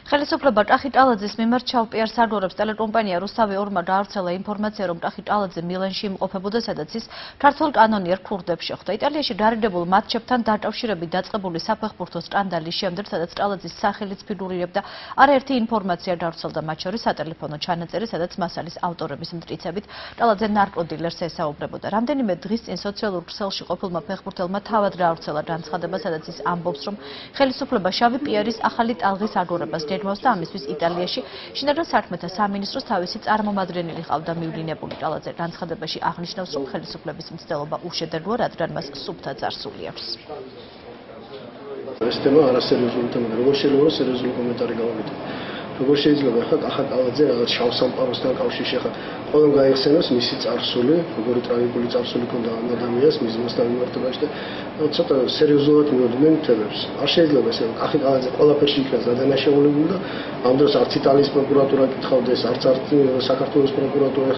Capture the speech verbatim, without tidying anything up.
ხელისუფლება ტახი ტალაძის მიმართ ჩავ პიარ სარგორებს ტელეკომპანია რუსთავი ორმა დაავრცელა ინფორმაცია, რომ ტახი ტალაძე მილანში იმყოფებოდა, სადაც ის ქართველ კანონიერ ქურდებს შეხვდა. იტალიაში დარიდებულ მატჩებთან დაკავშირებით დაწყებული საფეხბურთო სკანდალის შემდეგ, სადაც ტალაძის სახელიც ფიგურირებდა, არაერთი ინფორმაცია დავრცელდა, მათ შორის სატელეფონო ჩანაწერი, სადაც მასალის ავტორების მტკიცებით ტალაძე ნარკოდილერს ესაუბრებოდა. რამდენიმე დღის წინ სოციალურ ქსელში ყოფილმა ფეხბურთელმა თავად დაავრცელა განცხადება, სადაც ის ამბობს, რომ ხელისუფლება შავი პიერის ახალი ტალღის აგორებას დედმავს და ამისთვის იტალიაში შინაგან საქმეთა სამინისტროს თავისი წარმომადგენელი ყავდა მივლინებული. ტალაძე განცხადებაში აღნიშნავს, რომ ხელისუფლების მცდელობა უშედეგოა, რადგან მას სუფთა წარსული აქვს. ეს თემა არასერიოზული თემაა, როგორ შეიძლება სერიოზული კომენტარი გავაკეთო. როგორ შეიძლება ხა ახალ ტალაძე რაღაც შავ სამყაროსთან კავშირში ხა ყველამ გაიხსენოს მისი წარსული, როგორი ტრაგიკული წარსული ჰქონდა ამ ადამიანს მის მასთან მიმართებაში და ცოტა სერიოზულად მივოდნენ თემებს. არ შეიძლება ესე ახალ ტალაძე ყველაფერში იქნას დადანაშაულებული და ამ დროს არც იტალიის პროკურატურა კითხავდეს, არც არც საქართველოს პროკურატურა